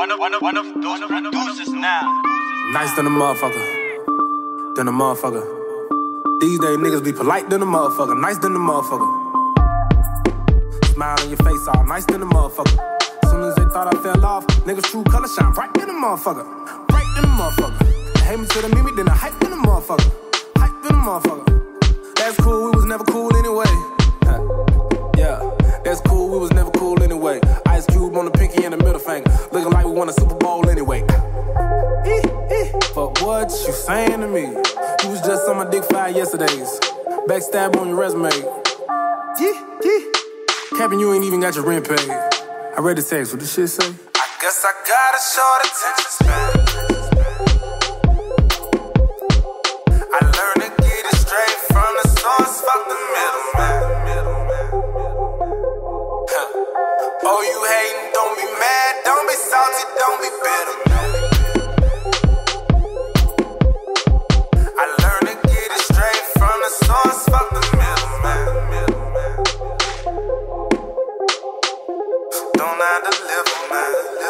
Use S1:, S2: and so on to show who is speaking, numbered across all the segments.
S1: one of those producers now.
S2: Nice than a motherfucker. Than a motherfucker. These days niggas be polite than a motherfucker. Nice than a motherfucker. Smile on your face all nice than a motherfucker. Soon as they thought I fell off, niggas true color shine bright than a motherfucker. Bright than a motherfucker. They hate me to the mimi, then I hype than a motherfucker. Hype than a motherfucker. That's cool, we was never cool anyway. Yeah, that's cool, we was never cool anyway. Ice Cube on the pinky and the middle finger. Looking like we won a Super Bowl anyway. But what you saying to me? You was just on my dick 5 yesterdays. Backstab on your resume. Capping, you ain't even got your rent paid. I read the text, what this shit say? I guess I got a short attention span. I learned to get it straight from the source, fuck the middleman. Oh, you hating, don't be mad, don't be salty, don't be bitter. I learned to get it straight from the source, fuck the middleman. Don't I deliver, man.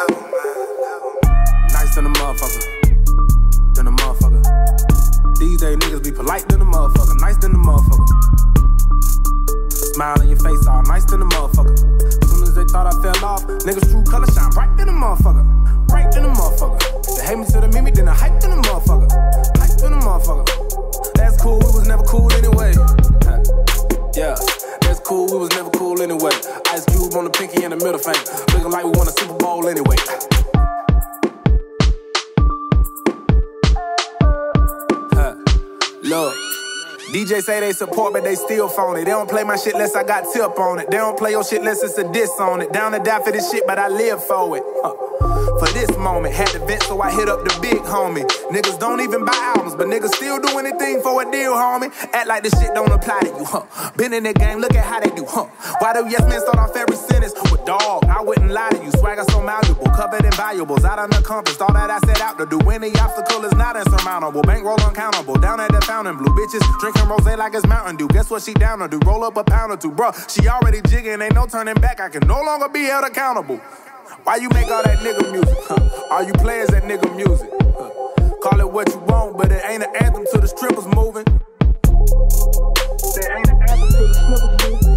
S2: Nice than a motherfucker. Than a motherfucker. These days niggas be polite than a motherfucker. Nice than a motherfucker. Smile on your face all nice than a motherfucker. Soon as they thought I fell off, niggas true color shine bright than a motherfucker. Bright than a motherfucker. They hate me to the mimi, then I hype than a motherfucker. Hype than a motherfucker. That's cool, we was never cool anyway. Yeah, that's cool, we was never cool anyway. Ice Cube on the pinky and the middle finger. Looking like we won a Super Bowl anyway. Look, DJ say they support, but they still phony. They don't play my shit unless I got tip on it. They don't play your shit unless it's a diss on it. Down to die for this shit, but I live for it. For this moment, had to vent, so I hit up the big homie. Niggas don't even buy albums, but niggas still do anything for a deal, homie. Act like this shit don't apply to you, Been in the game, look at how they do, Why do yes men start off every sentence with dog? I wouldn't lie to you, swagger so malleable, covered in valuables, out unaccomplished. All that I set out to do, any obstacle is not insurmountable. Bankroll uncountable, down at the fountain blue. Bitches drinking rosé like it's Mountain Dew. Guess what she down to do? Roll up a pound or two, bro. She already jigging, ain't no turning back. I can no longer be held accountable. Why you make all that nigga music? All you players that nigga music. Call it what you want, but it ain't an anthem to the strippers moving. It ain't an anthem to the strippers moving.